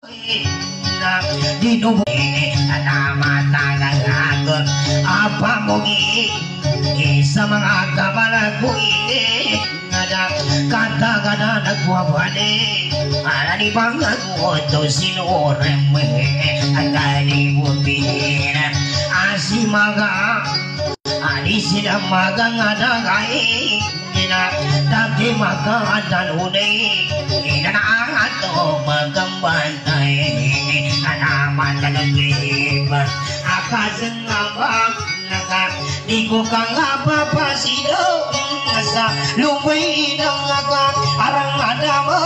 di tubuh nama tangan apa mugi isa mga kamalaku ini ada kata-kata nagwabane ala di bangaku to sinureme agani bubin asimaga ali sila magang ada gai ina dagi maga adan unai ina na ato magambantay anaman talagiba akasan ngabang naka di ko kang apapasido sa lumay ng aga arang adamo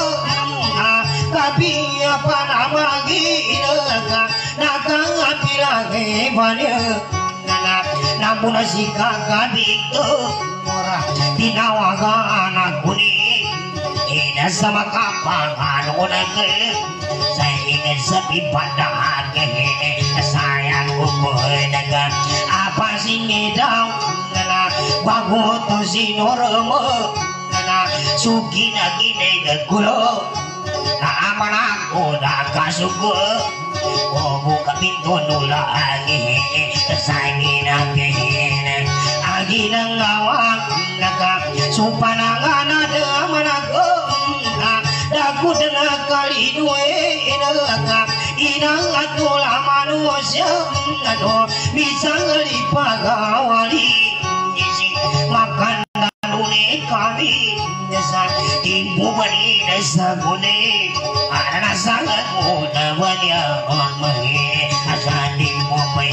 kabi apa namagi inaga nakangapilagi banya namun si kakak itu murah tinawaga anak kuning ina sama kapal anu nake saya ingin sepi pada hati sayang dagang apa sih ngedang bagus tuh si normo suki lagi deh gulo aman aku dah kasuku oh buka pintu nula lagi sayangin lagi lagi nangawang naga supanangan ada manago daku dana kali dua inaga inang atulah manusia ado bisa ngelipagawali makan dalune kami desa timbu bani desa gune ana sangat muda wanya mahe asandi mopai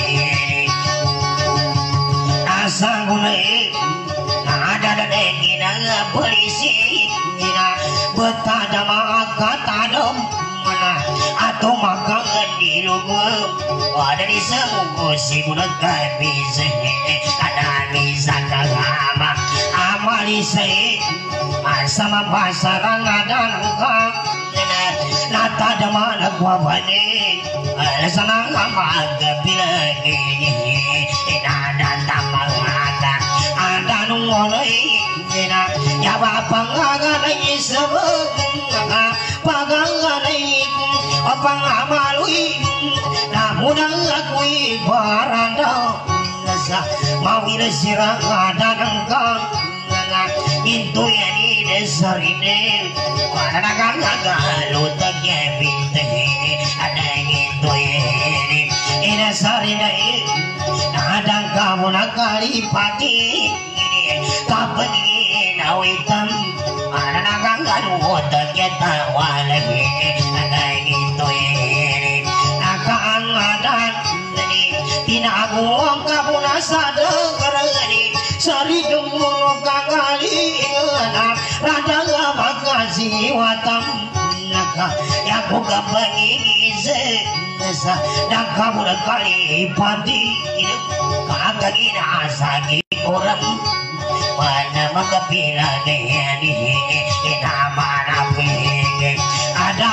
asa gune ada degina polisi ina betada maka tadom mana atau maka dirugu ada di semua si bulan kabise ada bisa kagama amali saya sama pasaran ada nangka nata ada mana gua bani sana ngamaga bilagi ada tambang ada nungolai ya bapak ngaganai sebab paganganai apa ngamalui namun aku ibaranda mau ina sirang ada nangkang itu ya di dasar ini ada galu tagya binte ada gitu ini ina sarina ada kamu nakali pati kapan nawitam ada galu tagya tawalagi ada gitu ini nakang ada tinaguang kapuna sadagani sari dumuno kagali anak rada makasih watam naka yaku kapangise nasa nakamuna kali pati kakagina asagi orang mana makapila dehani inamana penge ada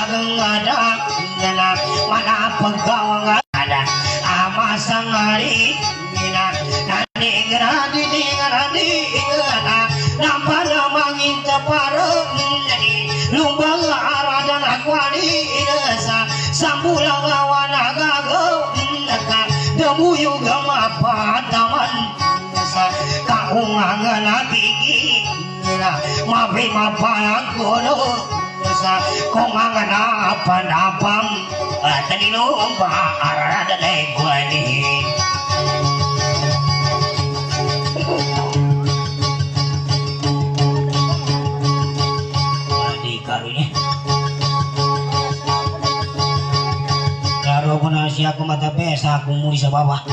mana pegawang ada amasang hari nani ngeradi nampak mangin kepareng lumbang arah dan akwani desa sambulang lawan agago demu juga mapa taman desa kaungangan abigi mabe mapa yang kono desa kongangan apa napam tadi lumbang arah dan akwani karo pun si aku mata pesa aku muli sa bawah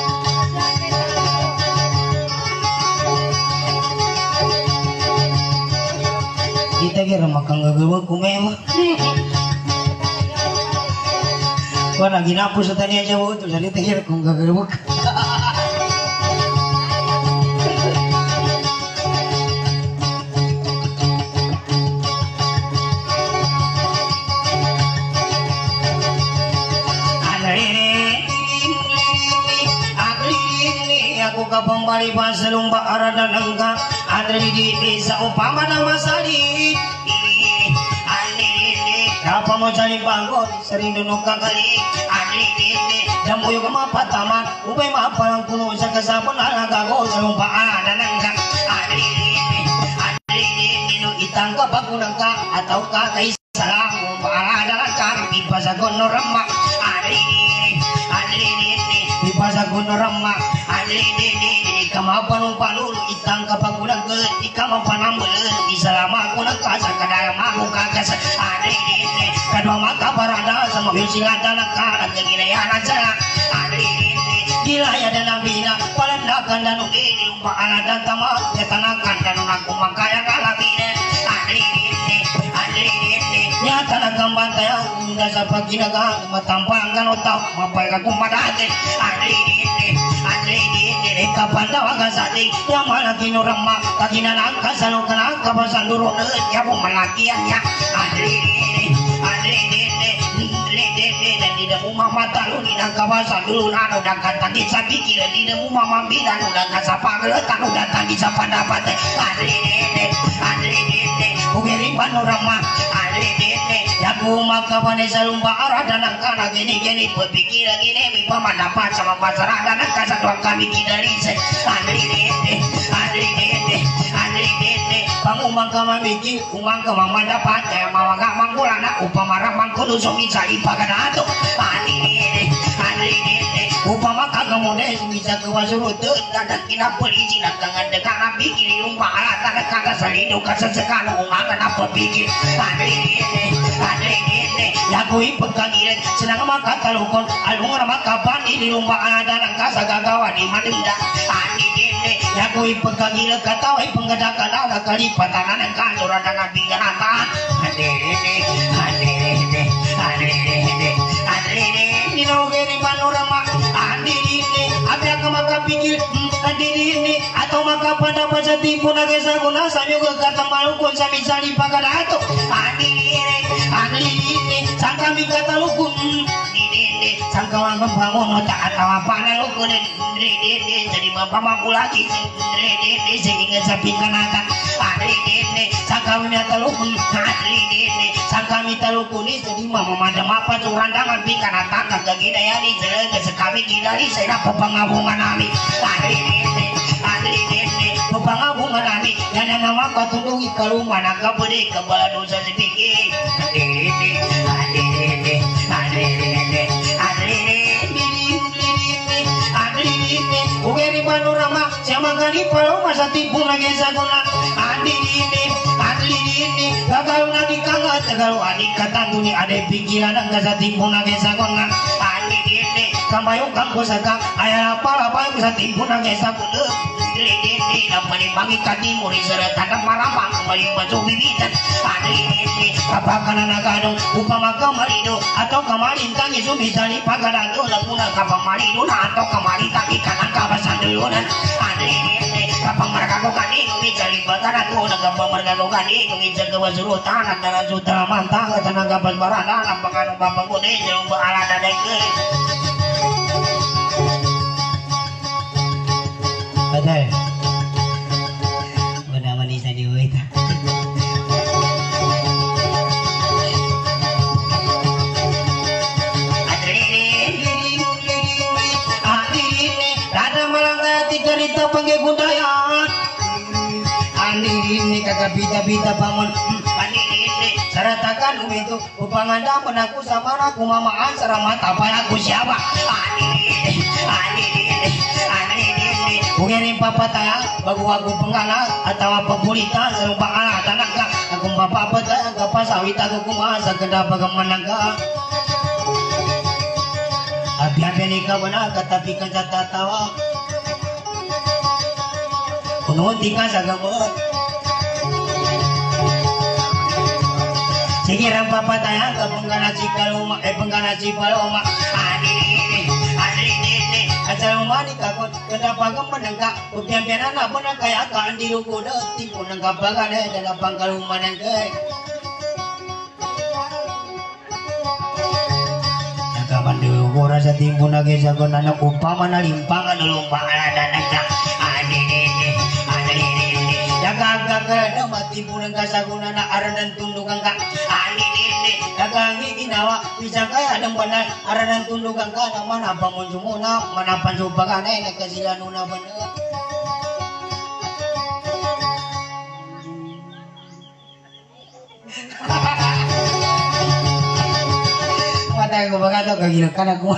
kita kira makan gagawag kumewa kung lagi napos sa taniya siya mo ito salita kira kung gagawag kapambali pasalumba arada nangka adri di desa upama nama sadi Siapa mau cari bangko sering duduk kali adli dini jamu yuk mapataman ubay mapalang kuno sa kasapon alagago sa lumpaan na nangka adli dini no itang kapagunang ka ataw ka kay salang umpaan na nangka pipasagon no rama adli dini pipasagon no rama adli dini kamapan palul itang kapagunang ka ikamapanambal isalama ko nagkasa kadayang makukakas adli dini kadwa makaparada sa mobil silata nagkarat na ginayanan sa adli dini gilaya dan nabina palandakan dan ugini umpaan dan tamat ketanakan dan nakumakaya kalabina adli dini nyata nagambantaya hingga sa pagkinagang matampangkan utaw mapay kakumpadate adli dini kapan tawagan sating yang mana kinurama kaginanang kasalukan ang kabasanduro ya po malakiannya adli dan tidak mau mamatalo di nang kabasanduro na udah katagi sa pikir tidak mau mamambilan udah kasapagletan udah tagi sa pendapat adli ugiring panorama adli ya ku makabane sa lumba arah dan angkana gini berpikir gini mipa mendapat sama pasarah dan angkasa doang kami kidari adli pangumang kama mikir umang kama mendapat ya mawaga manggulana upamara mangkudu songi cari paganato adli upama kagamune bisa kewasurut dan kina polisi dan kangen dekat nabi kini lumba arah dan kagak salidu kasesekan umang kenapa pikir adli yakui pagkagilan senang makatalukon alung ramakapan di lumba ada nang kasagagawa di madenda ani dene yakui pagkagilan katawai penggadakan ala kalipatan nang kantor dengan binganata adene ninogeri panorama adene ada kemakapikir adene atau makapada sa tipo na kesa guna sa nyo katamalukon sa misali pagkadato adene sang kami katalukun dede sang kawang membangun tak atawa panalukun dede jadi mapamaku lagi dede sehingga sapi kanatan dede sang kami talukun dede sang kami talukun jadi mama madam apa curandangan pikanatan kagagidayani jelek sekami kidari saya pepangabungan nami dede pepangabungan nami yang nama katundungi kaluma nakabede kebala dosa sepikir ugeri panorama siapa kali palo masa tipu lagi saguna adli ini gagal nanti kangat kalau adik kata dunia ada pikiran dan gak tipu lagi saguna adli ini kambayo kampo saka ayah apa yang bisa tipu lagi saguna dede namanya bangi kadimuri seret tanda marabang kembali masuk bibitan adli ini apakah nanagadong upama kamarido atau kamarin tangi sumisali pagadado lapuna kapamarido atau kamarin tangi kanan kabasan dulunan adli ini kapang mereka kani misali batara tuh nagapang mereka kani misal kewasurutan antara sutra mantang tanang kapas barada apakah bapak kone jauh beralada deke betul udah manisa di wita ada malangati kerita panggil budaya ini kakak bita paman ini saratakan itu upanganda penaku sama aku mamaan saramata apa aku siapa Ugeri papa taya bagu aku penggala atau apa pulita serumpa anak tanaga aku bapak taya gapa sawit aku kumasa kena bagaimana abi nikah benar tapi kata tawa kuno tika sagamot sikiran papa taya ke penggala cikaluma penggala cipaloma acara umani kakot kenapa kamu menengkak pembiaran apa nak kayak akan di ruko dati pun nengkap bagan dalam pangkal rumah nengkai nengkapan di ruko rasa timbun lagi sagon anak upama na limpangan dulu pangalan dan nengkak jaga kagak mati pun nengkak sagon anak aran dan tunduk nengkak kang ginawa bisa kaya adang benar aranan tundukan ka na mana pamunjumuna mana panjubagan nagkasilanuna bener. Matay ko baga to kagilakan ako.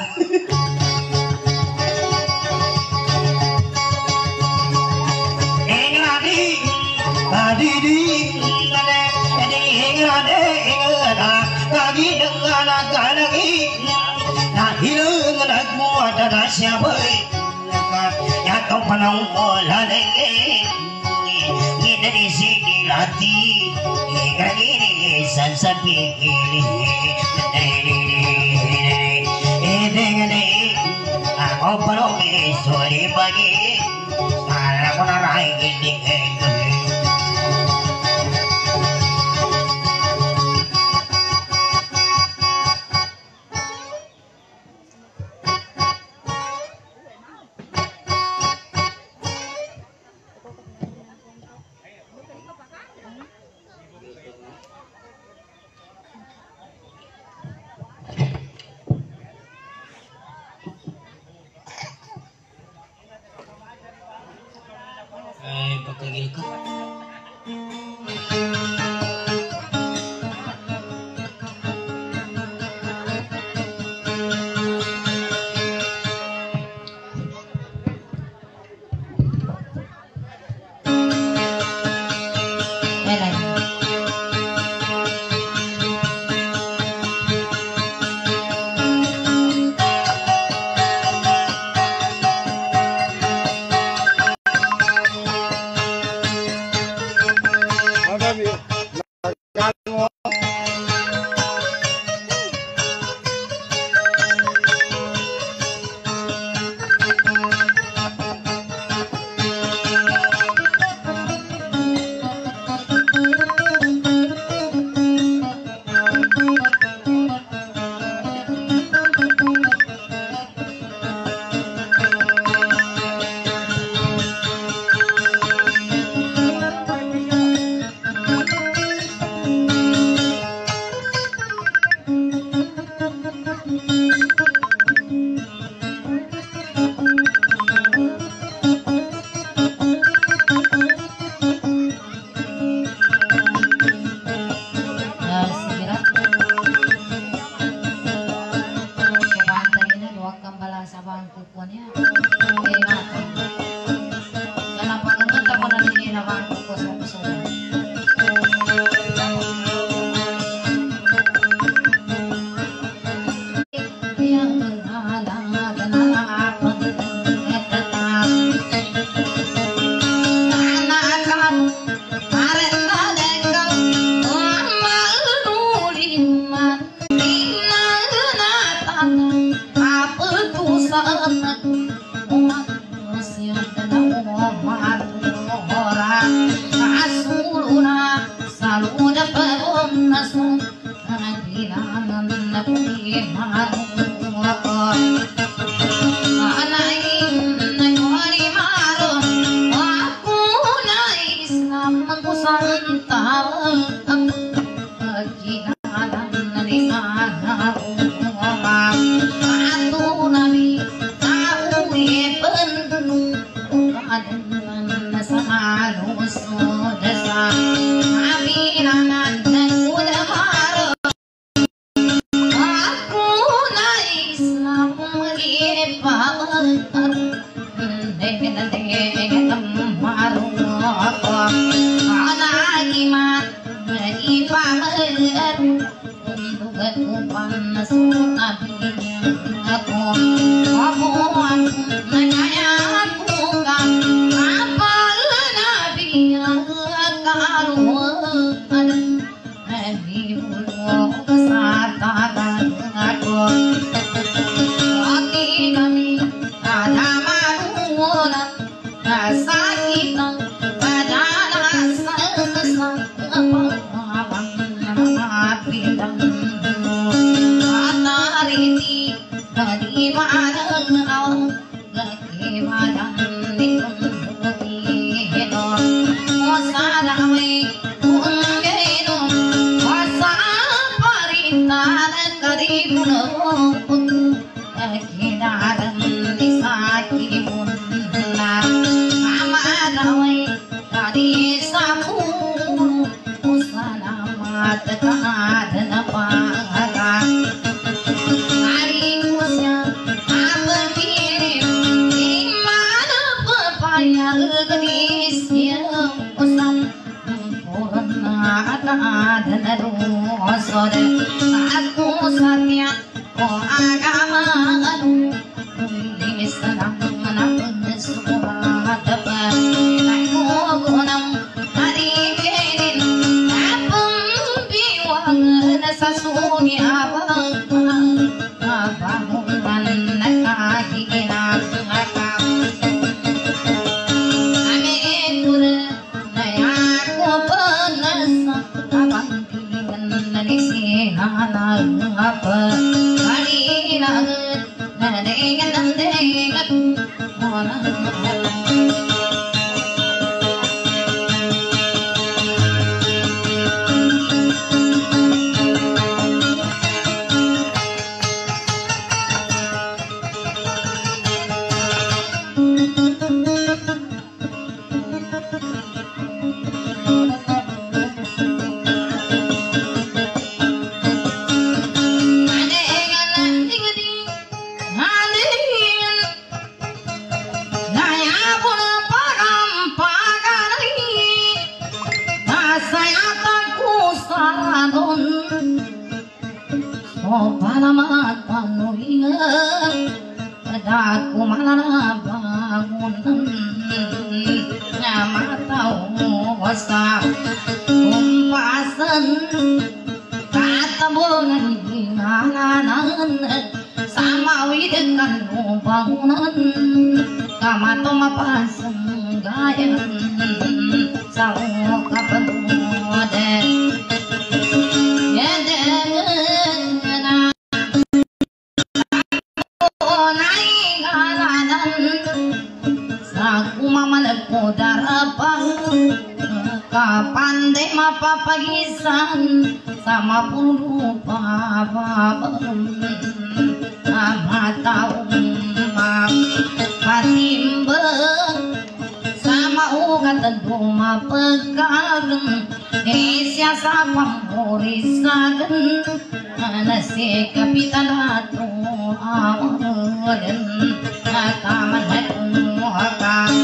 Di ngane di ngane ngana kagi dengan kanagi na hilang nagmu ada siapa ya to panang ola denge ni dari sini lati kagi sansapi dengane aku perlu sorry bagi ala kona rai gini pagkagil ka. Nah kinaran disakimun na amadaway kadi sapuru usalamat kadana paga ari kusya abakirim imana papaya gadisya usam purna kadana rusod aku satya ko agama anu tulis tanang manapun surat apa aku gunam hari kenin apem biwang nasa suni abang bangunan nakahikinang akam ametur nayako penasa abang tingin nanisihanang apa Palamat panuhingan Padaku malana bangunan Nyamatau wasa Kumpasan Katabungan hingalanan Sama widekan bangunan Kamato mapasang gayan Sawo kapanudan Kapandai mapapagisan sama puluh babam sama taung patimbang sama ugat duma pekareng Indonesia sapang murisagen nasi kapitan hatu awalan taman hatu akam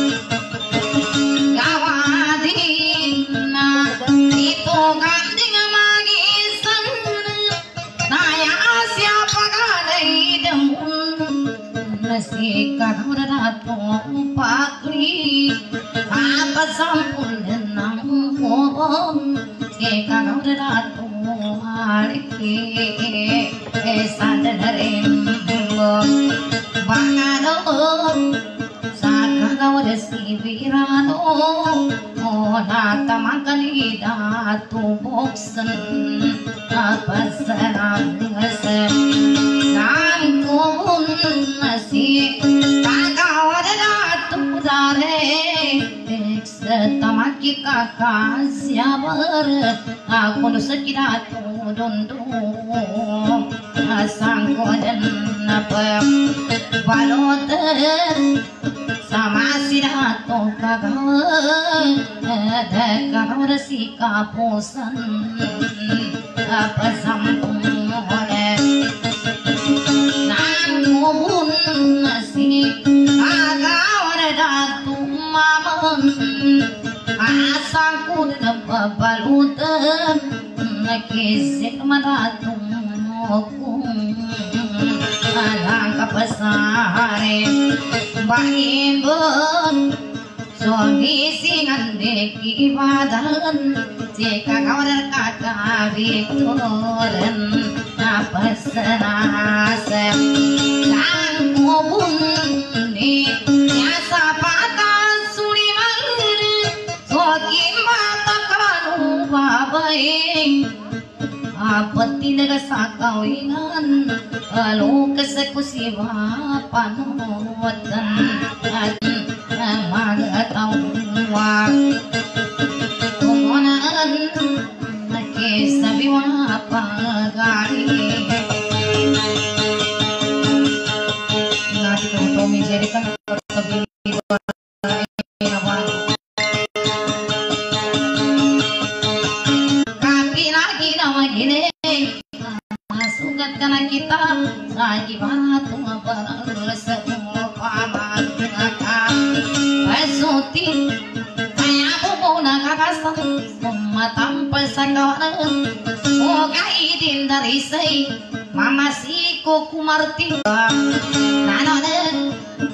itu kanding magisan naya siapa kadai demun nasi kadang ratu pakri apa sampun denang pohon si kadang ratu aliki sadarim bangado sakagaw resi virano nata makalida tuboksan apasarang ngasem nangkun nasi kagawada tudare setamaki kakasya ber aku nusekida tudondo asangkodan apa baloter sama sirato kagawan kagawan si kapusan apa sampung oleh nangubun nasi kagawan datu mamon asangku dapat balutan nakisik madatung mokung alang kapasare Bahibun suami singan deki badan jika kau kata bituran apa senasem dan kubun di nyasa patah suri mandir sokin mata kanu babai apa tidak sakawingan lalu kesekusiwa panutan magatawa kumonan nakisabiwa pagari lagi batu semua paman pasuti kayak bubu nakasan semua tanpa sakawanan oh kaidin dari sei mama si kuku marti nanonen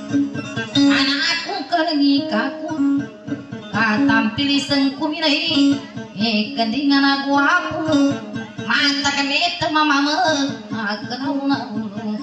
anakku kelengi kaku tampil sengkuminai kendingan aku mata kami itu mama kenal ulu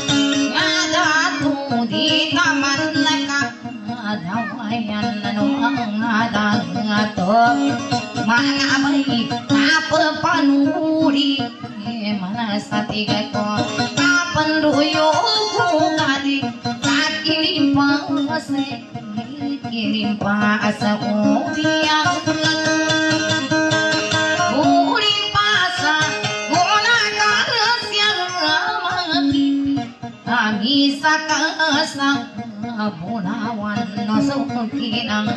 di taman leka ada wayan mana bayi apa panuri mana satiga ko kapan ruyo ko kadi kakilim pase kirim pasa ubiang uring pasa guna karasiang ramati kami sakasa bunawan nasukinang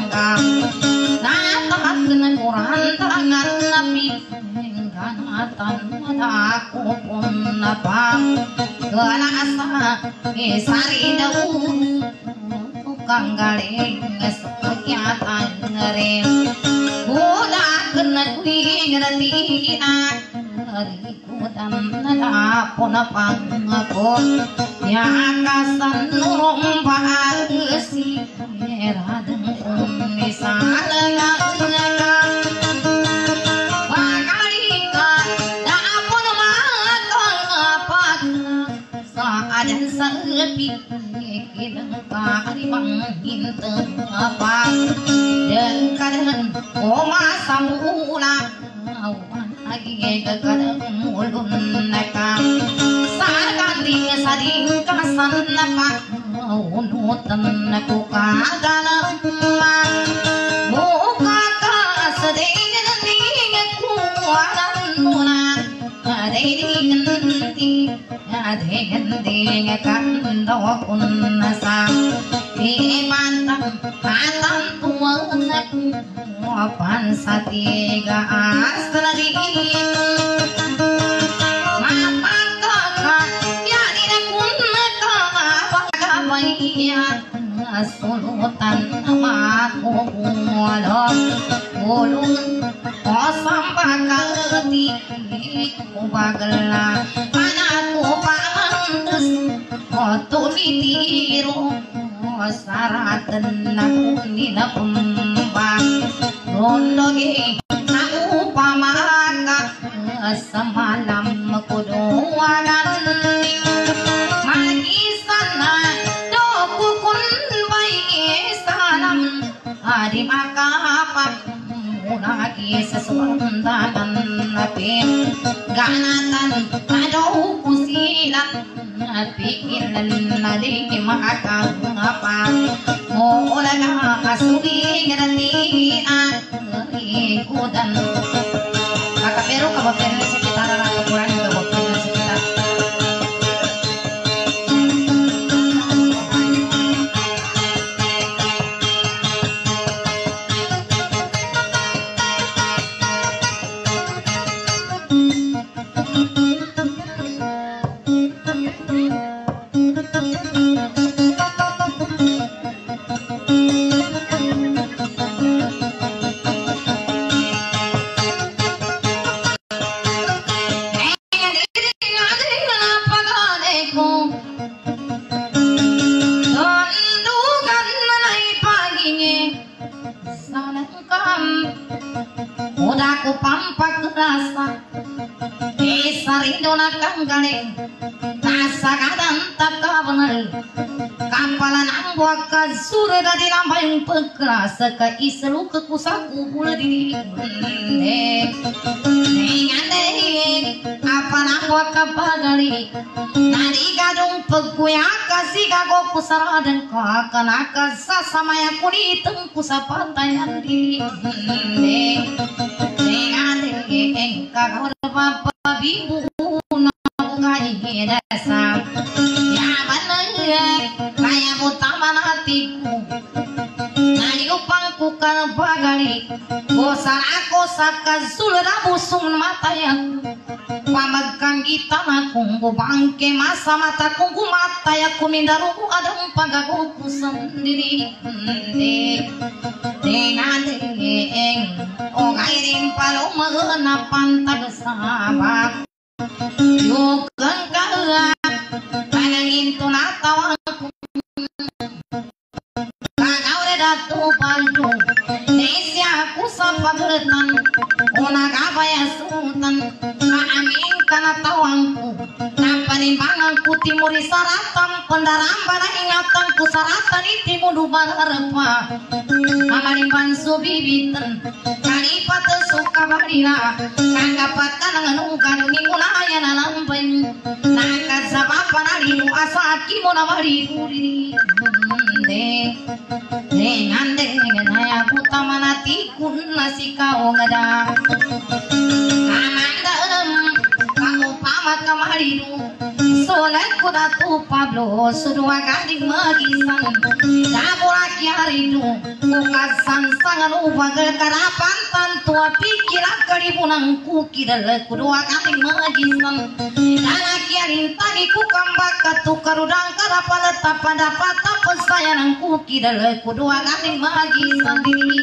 natakan kurantangan nabi ganatan aku pun napang ganasa isari daun tukang galing sukyatan rin budak nagwing ratina rikutan napon pangako yakasan nurong paagsi radeng misalnya dan sepi kilang karimang hinteng apa dan kadang oma samula awan lagi kadang mulun naka saganting sading kasan napa unutan naku kadalam muka kaseding ding kualan nuna ading nanti ading kando kunasa di mantang alam tuanak wapan satiga asli mapaka ya dinakun ka pagkabaya sulutan amaku walong ulung kosam pakati ubagala anakku pamantes otumitiru saratan aku nilapembang rondoge aku pamaka semalam kuduanan magisana doku kun bayi salam adi maka apa lagi sesuantan napi ganatan aduh kusilat pikiran nadi maka apa mula kasubi ngerti ikutan kakak peru kabupaten sekitaran atau kurang kabupaten sekitar galing nasa kadang tak kabangal kampalan ang buwakan surda di lambayong pagkrasa ka isalo ka kusaku pula di apa ang buwaka pagali narigadong pagkuya kasi gago kusaradan ka kanaka sasamaya kunitang kusapatayan di kagawal papabibu dasa yaman kaya utama hatiku naliupang ku kalbagali kosan ako sa kasulra busong matayak pamagkang kita na kung bubangke masa mata kung kumatayak kumindaro ko adang pagago ko sandiri tinading o kairin palo maganapan tagasabak yugang kala kanangin tunatawang kagaw re datu paldo nesya aku sa pagretan una kabaya sultan kaamin kanatawang ko napanimbang ku timuri saratan pendarambana ingatan ku saratan iti mudu barepa amalimban subibiten kalipat suka barina kagapatan nganugan ngulaya nalampay nakasabapa nalinu asaki mo na marifuri ande naya putama nati kun nasikao ngada amandam kamu pama kamarinu solat kuda tu Pablo sudua gading magisan dabula kiarinu ukasan sangan ubagal karapan tantua pikiran karibunan kukidal kudua gading magisan dana kiarin tagi kukambak katukar udang karapan pada patah pesayanang kukidal kudua gading magisan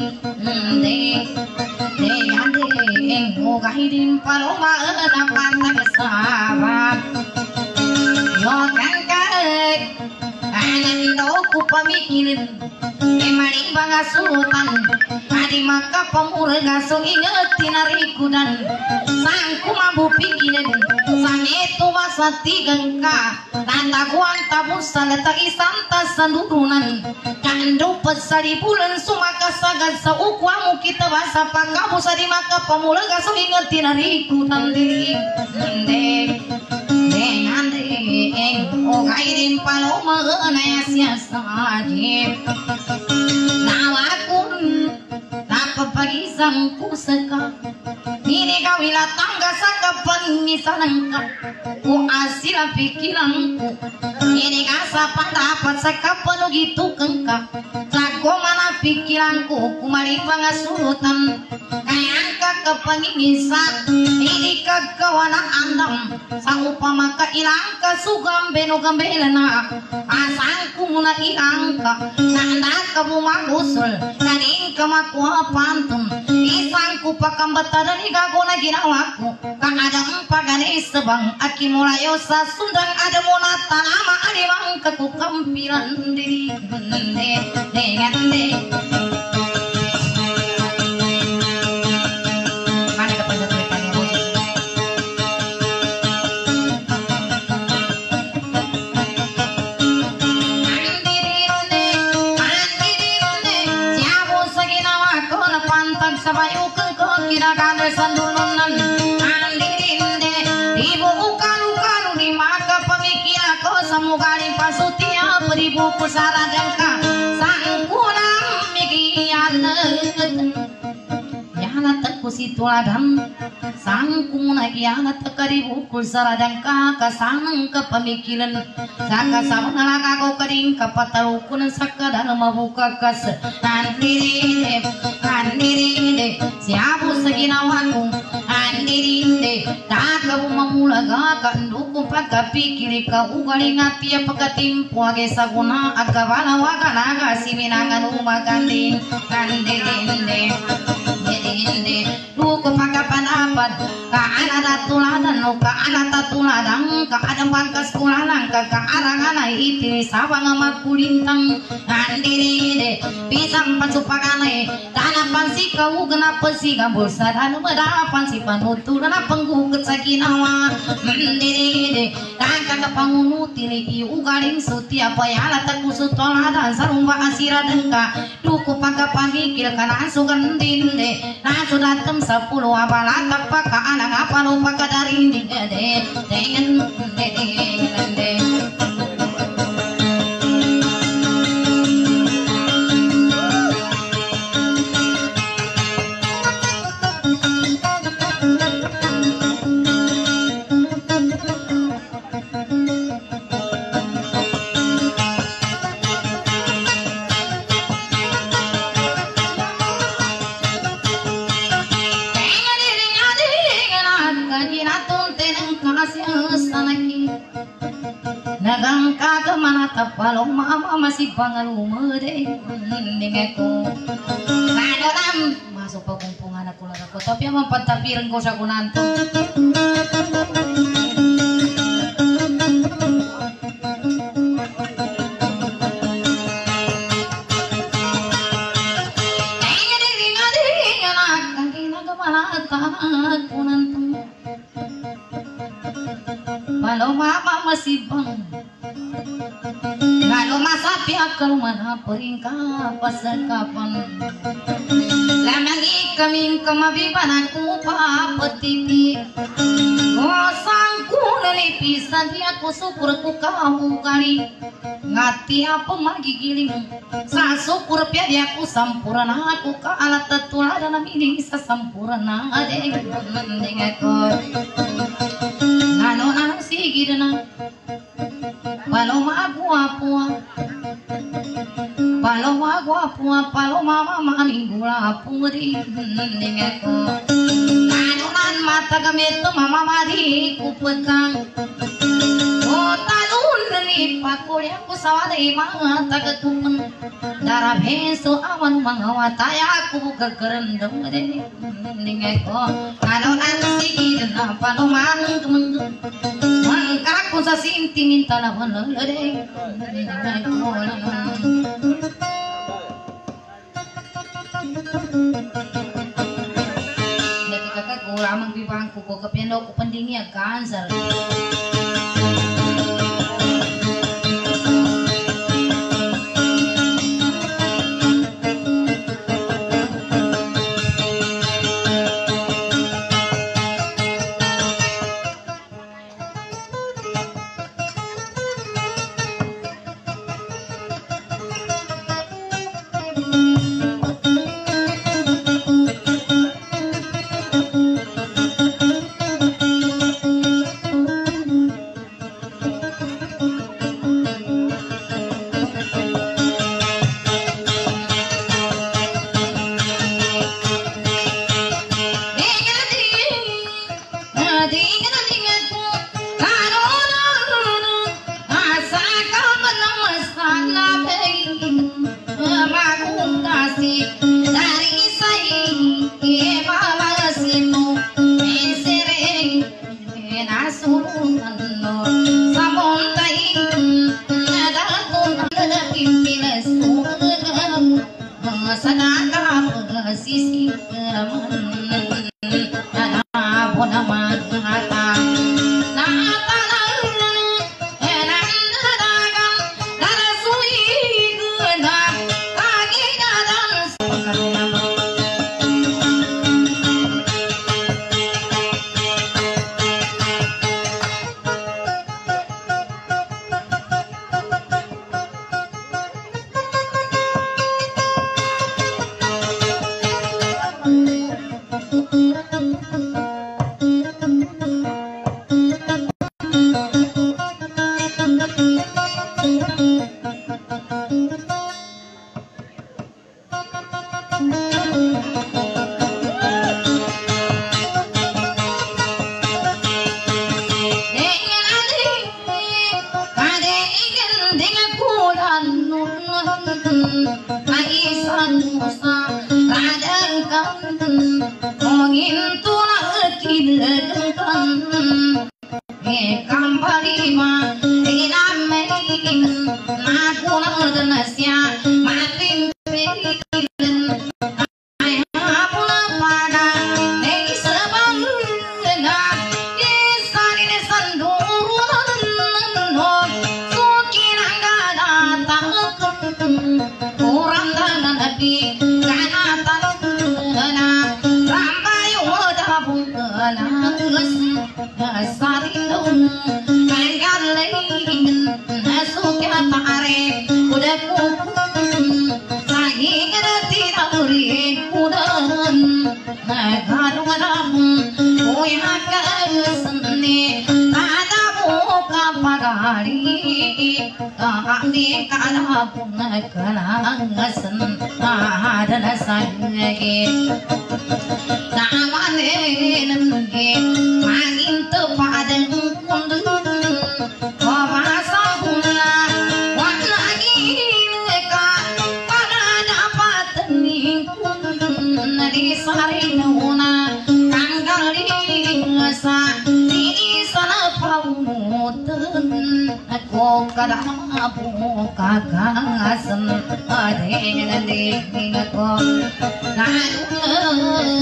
ande ngogahidin paloma dapat sahabat yo kangkak anando ku pamikirin emari bangasutan adi maka pamurga so ingetin arikudan sangku mampu pikirin sang itu masa tigangka tanda guanta busa letak isanta sandurunan kandu pesari bulan sumaka sagat sa ukwamu kita basa pangkamu sadi maka pamurga so ingetin arikudan diri o gairin paloma na siasa ajib nawakun napapagisang kusaka ini kawila tangga saka pangisanangka ku asila pikiranku ini kasa pandapat saka panugitu kengka jago mana pikiranku kumari pangasurutan kayangka kepangingisa ini kagawana andam saupama kailangka sugam beno gambelana asangku muna ilangka nanda kamu magusul kaning kamakuha pantun isangku pakambataran igagona ginawaku kaadang pagani sebang aki mulayo sa sundang ada muna tanama alimang kakukampiran diri sabayu kengko kira kade sandulunan andirinde ibu ukaru di maka pemikiran ko samugari pasutia beribu kusara dengka sangkulang mikian yana tekusi tuladan sangkuna yana tekaribu kusara dengka kasanang ke pemikiran saka samana kako kering kapatarukun sakadar mabuka kas andirinde siapu saginawaku andirinde takabu mamulaga kanduku pakapikiri ka ugali ngatia pakatimpu age saguna agabana wakanaga siminangan umakanding kandirinde duku pakapanapat ka anata tuladan ka anata tuladang ka adang pangkas kulanang ka arangana iti sabang amat kulintang andirinde pisang pansupakanay tanapan si kau kenapa si gambul sadanu berapan si panutur na penggugat sa ginawa diri tangka ka pangunuti ni ugaling sutia payala takusutolada sarumba asira dengka duku pagkapangikil kana sugan dinde na sudatem 10 abalata paka anang apa lupa kadari dede dengan dede nagang kagamana tapalong mama masih pangalumere ningeko kadaram masuk pagumpungan ako lang ako tapi ang pagtapiran ko sa kunanto Kalau mama masih bang Kalau masapi akal mana peringkat pasal kapan Lamang kaming kemabiban aku papetipi Oh sangku nelipisan dia aku syukur ku kamu kali Ngati apa magigiling Sa syukur pia dia aku sampurna aku ka alat tetuladan ini sa sampurna Deng aku Ngano nang sigirna Paloma guapua Paloma guapua Paloma mama minggula puri Deng aku Ngano nan mata gameto mama mari kupekang Oh talun ni pakul aku sawadai mata ketumen Darah beso awan mangawataya aku kekerendam Deng aku Ngano nan sigirna Paloma kemenggu Mangkaku sa sinti minta lawan lelede Dati kakak ko lamang bibangku ko kapendo ko pandingi ang cancer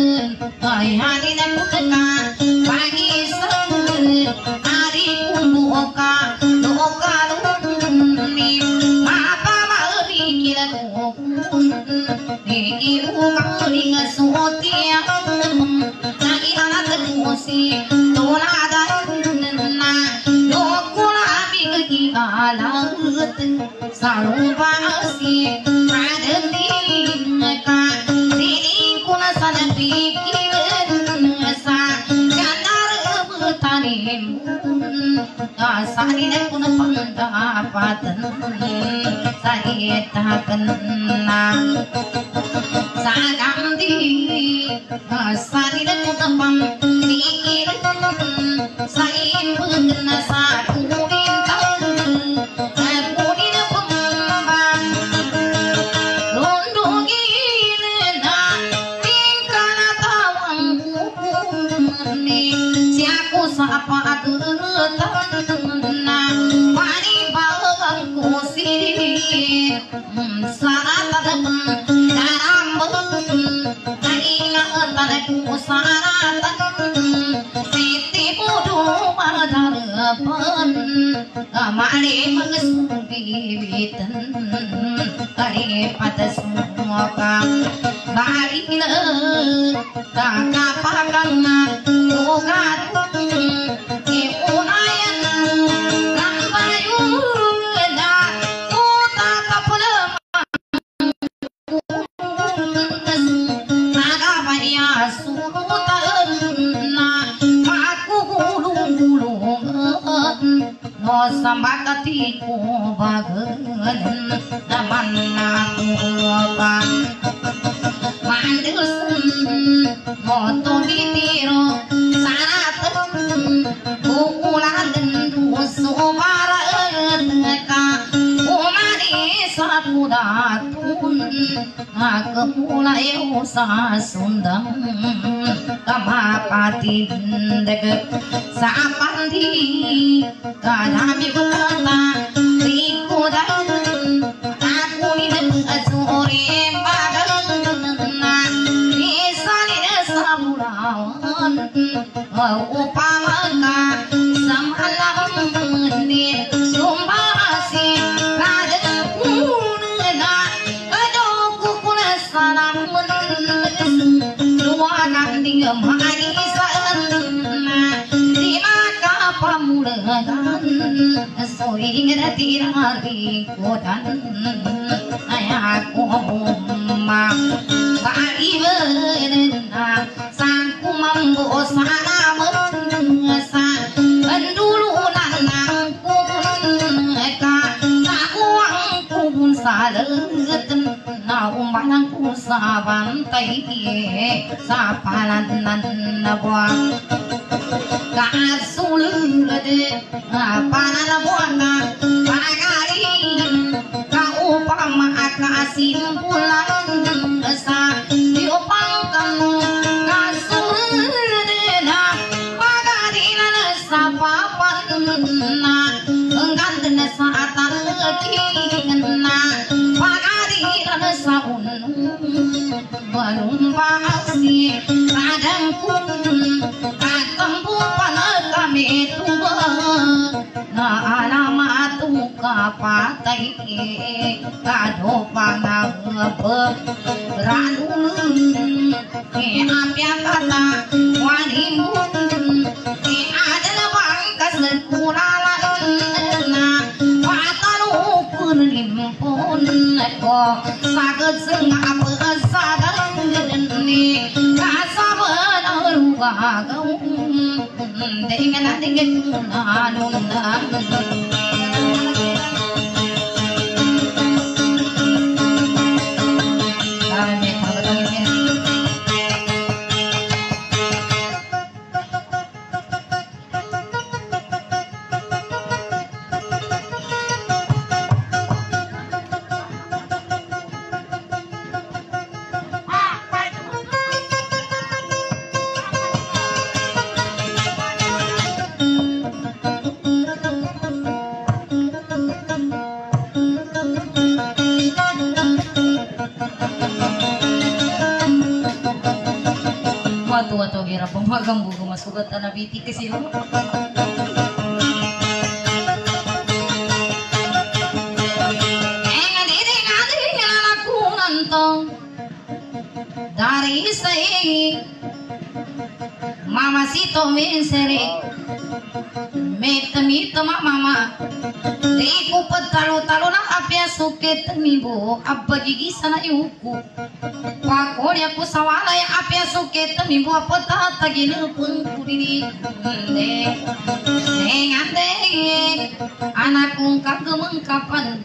Pagi hari kumbu meuring sutia lagi anak tegusi tuladanna dokula bigi alat sarupasi adendin ka diri kuna sana pikir sa kanar betanim asari kuna pendapatan saya takkan sadam di asari ku tempam pikir saya mengenal satu bintang kudin pembang londo gilena tingkana tawangku ni siaku sapa aturutana pani bangku siri saratan darambun aina tanaku saratan siti pudu madarapan amale mangsumbibitan kare pada semua barina kakapakanna ugat iunayan rambayuna uta kapulama nagabaya surutanna aku gulung-gulung no sambakati ko bagan naman aku kan mandus moto ditiro saratan bukulan dusu barat ka umani sapudatun nakapulay sa sundang kamapatid sa pandi kadami bata likudan aku ninasuri bagan isalin sa bulawan upamaka samalam din sumbasi rajan kunna kadoku kuna salam luwanan dia manisan di maka pamulagan soing tirari kodan ayaku umma kaibeuna sangku mambo sanamen sa pendulunan nangku ka nakuang kubun saleten na umanang kusabantai sa palanan na buwan kasulede pananabuana panagarin kaupama kasimpulan sa diupangkan kasulede na pagadinan sa papan na enggan na sa atalakin na pagadinan sa unong balumbasi kadangku kami tuba na alamat kapatay kado panagbe ranun apya kata wanimun adala bangkas kuralan na patanu kunlimpun ko saged sengap sadang ni kasaban arugagaw dengan anundan tua gira pemagang buku masuk ke tanah biti ke sini. dari sei mama sito mesere metemi tama mama riku petalu-talu na apya suke temibo abba gigi sana yuku pakori aku sawala ya apya suke temibo apata taginu pun kuriri ngande anakku kagem kapan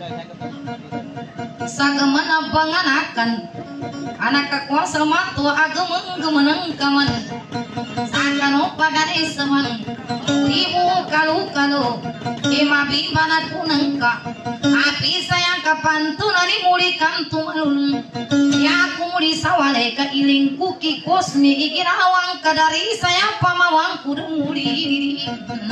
sagemana banganakan anak kakuasa matu agem kaman sakano pagane seman ibu kalu ima bibanat punangka api sayang kapan tunani mulikan tumalun ya aku muli sawale ka iling kuki kosmi igirawang kadari saya pamawang kudu muli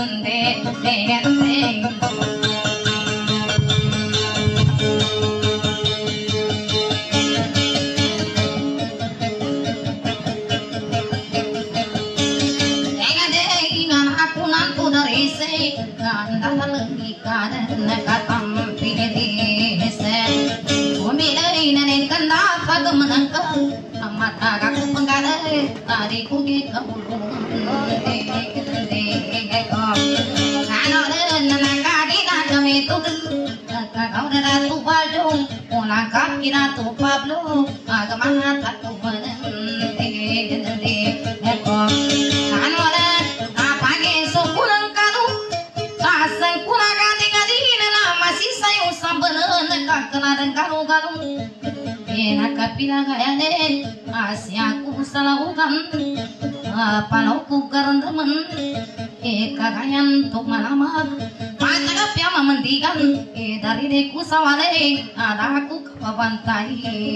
pinagayane asyaku salahukan palauku karandaman kagayan tuk malamak matagap ya mamandigan dari deku sawale adaku kapabantai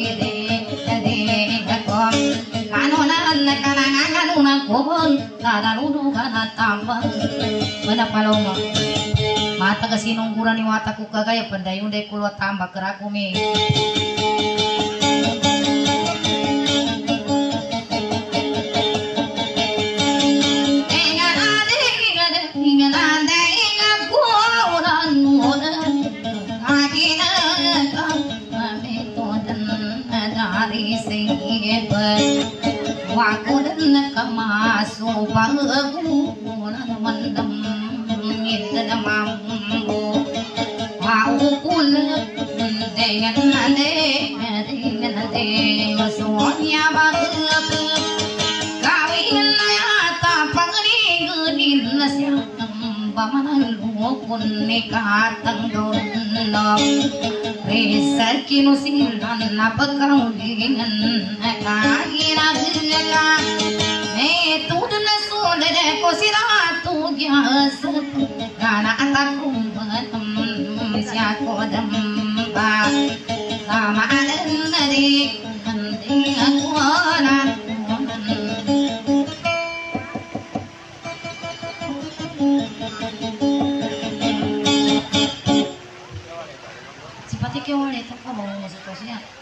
kanonan kanangan unang kubon nadaludu kana tambang mana palongo mata kasinungguran ni wataku kagaya pandayun de kulo tambah kerakumi waku dan kemasu bagu mendem itu mampu mau pun dengan ade semuanya banget kawin nyata pangri gedin siang bamanan pun nikah tanggung rezeki nusilan apa kau dengan kira gila itu dan sudah kosiratu biasa karena aku bentem siapa demba sama ada dari penting aku orang Sipati ke wanita ka mau musik ko siya